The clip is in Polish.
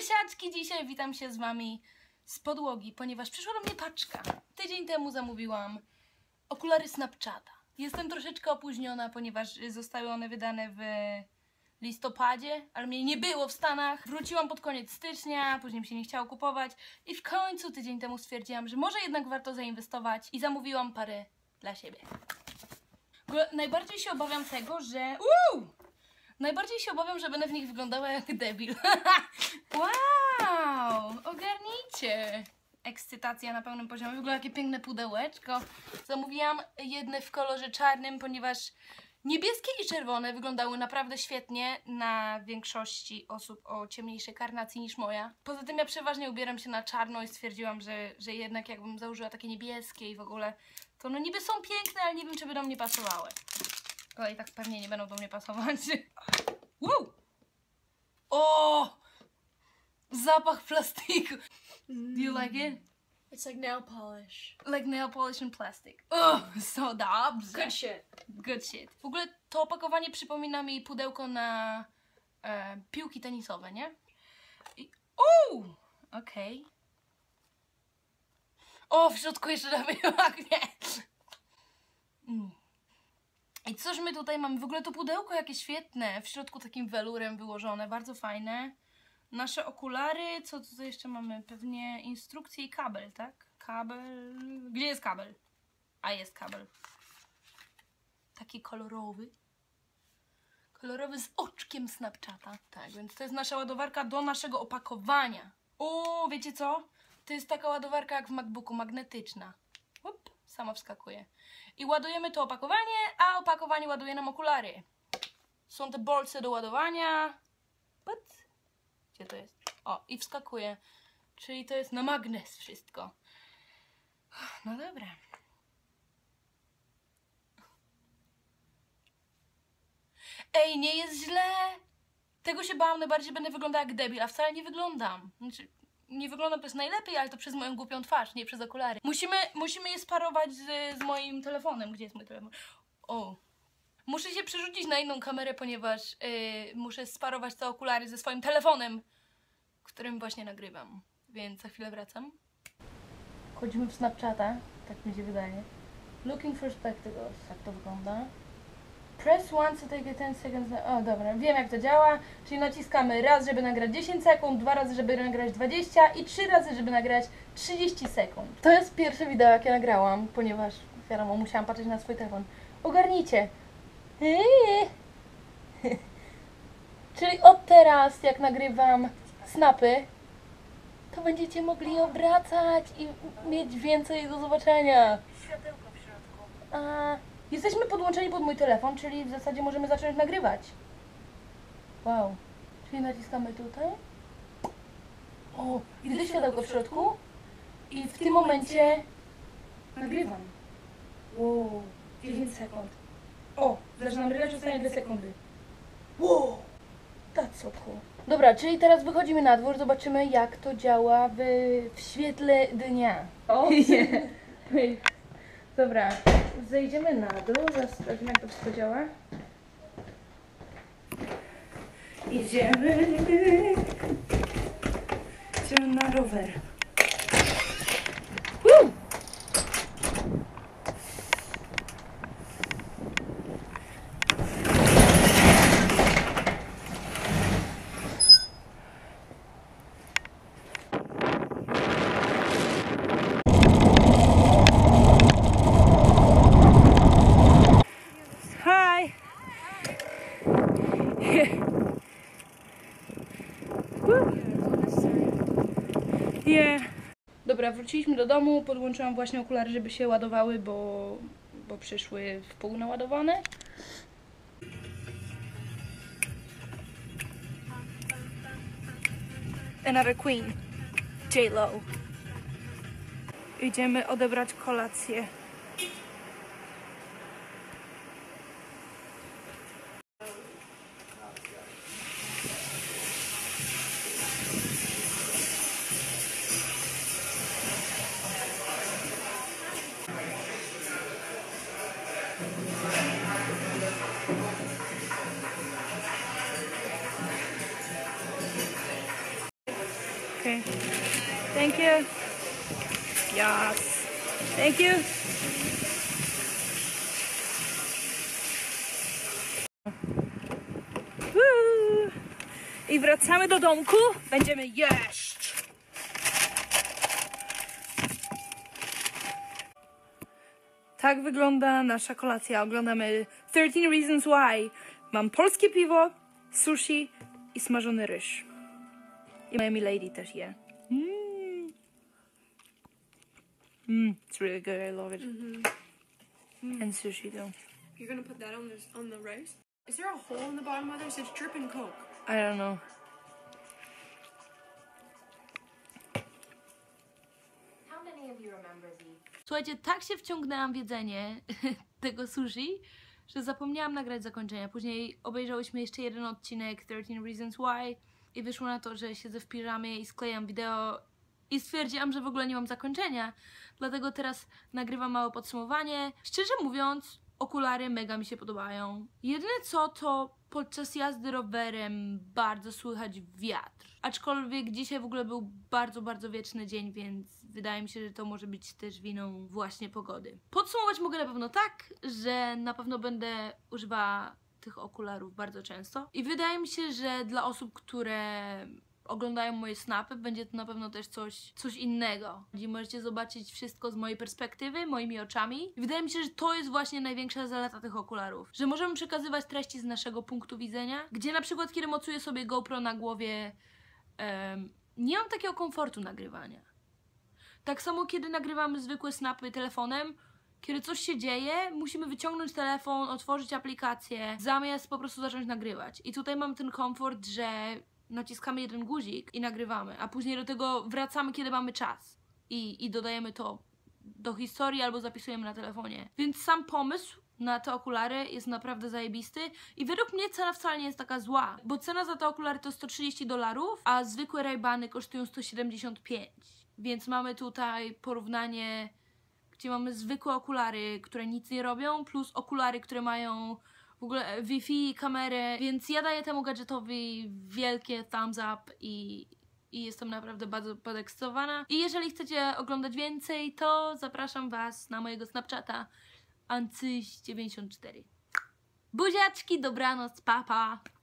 Mysiaczki! Dzisiaj witam się z wami z podłogi, ponieważ przyszła do mnie paczka. Tydzień temu zamówiłam okulary Snapchata. Jestem troszeczkę opóźniona, ponieważ zostały one wydane w listopadzie, ale mnie nie było w Stanach. Wróciłam pod koniec stycznia, później mi się nie chciało kupować i w końcu tydzień temu stwierdziłam, że może jednak warto zainwestować i zamówiłam parę dla siebie. Najbardziej się obawiam tego, że... Najbardziej się obawiam, że będę w nich wyglądała jak debil. Wow! Ogarnijcie! Ekscytacja na pełnym poziomie. Wygląda jakie piękne pudełeczko. Zamówiłam jedne w kolorze czarnym, ponieważ niebieskie i czerwone wyglądały naprawdę świetnie na większości osób o ciemniejszej karnacji niż moja. Poza tym ja przeważnie ubieram się na czarno i stwierdziłam, że jednak jakbym założyła takie niebieskie i w ogóle, to no niby są piękne, ale nie wiem, czy by do mnie pasowały. Ale i tak pewnie nie będą do mnie pasować. Wow! O! Zapach plastiku. Do you like it? It's like nail polish. Like nail polish and plastic. Oh, so dobrze. Good shit. Good shit. W ogóle to opakowanie przypomina mi pudełko na piłki tenisowe, nie? Okej. O, w środku jeszcze robię pachnie. I cóż my tutaj mamy? W ogóle to pudełko jakie świetne. W środku takim welurem wyłożone. Bardzo fajne. Nasze okulary. Co tutaj jeszcze mamy? Pewnie instrukcje i kabel, tak? Kabel... Gdzie jest kabel? A, jest kabel. Taki kolorowy. Kolorowy z oczkiem Snapchata. Tak, więc to jest nasza ładowarka do naszego opakowania. O, wiecie co? To jest taka ładowarka jak w MacBooku, magnetyczna. Up, sama wskakuje. I ładujemy to opakowanie, a opakowanie ładuje nam okulary. Są te bolce do ładowania. Gdzie to jest? O, i wskakuje. Czyli to jest na magnes wszystko. No dobra. Ej, nie jest źle. Tego się bałam najbardziej, że będę wyglądała jak debil, a wcale nie wyglądam. Znaczy, nie wyglądam to jest najlepiej, ale to przez moją głupią twarz, nie przez okulary. Musimy je sparować z moim telefonem. Gdzie jest mój telefon? O. Muszę się przerzucić na inną kamerę, ponieważ muszę sparować te okulary ze swoim telefonem, którym właśnie nagrywam. Więc za chwilę wracam. Wchodzimy w Snapchata, tak mi się wydaje. Looking for spectacles, tak to wygląda. Press once to take a 10 seconds. O, dobra, wiem jak to działa. Czyli naciskamy raz, żeby nagrać 10 sekund, 2 razy, żeby nagrać 20 i 3 razy, żeby nagrać 30 sekund. To jest pierwsze wideo, jakie nagrałam, ponieważ wiadomo, musiałam patrzeć na swój telefon. Ogarnijcie. Czyli od teraz, jak nagrywam snapy, to będziecie mogli obracać i mieć więcej do zobaczenia. Światełko w środku. Jesteśmy podłączeni pod mój telefon, czyli w zasadzie możemy zacząć nagrywać. Wow. Czyli naciskamy tutaj. O, widzę światełko w środku. I w tym momencie nagrywam. Wow, 10 sekund. O, zaczynam nagrywać, zostanie 2 sekundy. Wow, that's so cool. Dobra, czyli teraz wychodzimy na dwór, zobaczymy jak to działa w świetle dnia. O, nie. Dobra, zejdziemy na dół, zaraz sprawdzimy jak to wszystko działa. Idziemy na rower. Dobra, wróciliśmy do domu, podłączyłam właśnie okulary, żeby się ładowały, bo przyszły w pół naładowane. Another queen, J-Lo. Idziemy odebrać kolację. Okay. Thank you. Yes. Thank you. Woo! I wracamy do domku. Będziemy jeść. Tak wygląda nasza kolacja. Oglądamy 13 Reasons Why. Mam polskie piwo, sushi i smażony ryż. I moja milady też je. It's really good. I love it. And sushi though. You're gonna put that on the rice? Is there a hole in the bottom of this? It's dripping Coke. I don't know. How many of you remember the Słuchajcie, tak się wciągnęłam w jedzenie tego sushi, że zapomniałam nagrać zakończenia. Później obejrzałyśmy jeszcze jeden odcinek 13 Reasons Why i wyszło na to, że siedzę w piżamie i sklejam wideo i stwierdziłam, że w ogóle nie mam zakończenia. Dlatego teraz nagrywam małe podsumowanie. Szczerze mówiąc, okulary mega mi się podobają. Jedyne co, to podczas jazdy rowerem bardzo słychać wiatr. Aczkolwiek dzisiaj w ogóle był bardzo, bardzo wieczny dzień, więc wydaje mi się, że to może być też winą właśnie pogody. Podsumować mogę na pewno tak, że na pewno będę używała tych okularów bardzo często. I wydaje mi się, że dla osób, które oglądają moje snapy, będzie to na pewno też coś innego. Gdzie możecie zobaczyć wszystko z mojej perspektywy, moimi oczami. I wydaje mi się, że to jest właśnie największa zaleta tych okularów. Że możemy przekazywać treści z naszego punktu widzenia, gdzie na przykład kiedy mocuję sobie GoPro na głowie, nie mam takiego komfortu nagrywania. Tak samo kiedy nagrywamy zwykłe snapy telefonem, kiedy coś się dzieje, musimy wyciągnąć telefon, otworzyć aplikację, zamiast po prostu zacząć nagrywać. I tutaj mam ten komfort, że naciskamy jeden guzik i nagrywamy, a później do tego wracamy, kiedy mamy czas i dodajemy to do historii albo zapisujemy na telefonie. Więc sam pomysł na te okulary jest naprawdę zajebisty i według mnie cena wcale nie jest taka zła, bo cena za te okulary to $130, a zwykłe Ray-Bany kosztują 175. Więc mamy tutaj porównanie, gdzie mamy zwykłe okulary, które nic nie robią, plus okulary, które mają w ogóle Wi-Fi, kamerę, więc ja daję temu gadżetowi wielkie thumbs up i jestem naprawdę bardzo podekscytowana. I jeżeli chcecie oglądać więcej, to zapraszam Was na mojego Snapchata Ancyś94. Buziaczki, dobranoc, papa!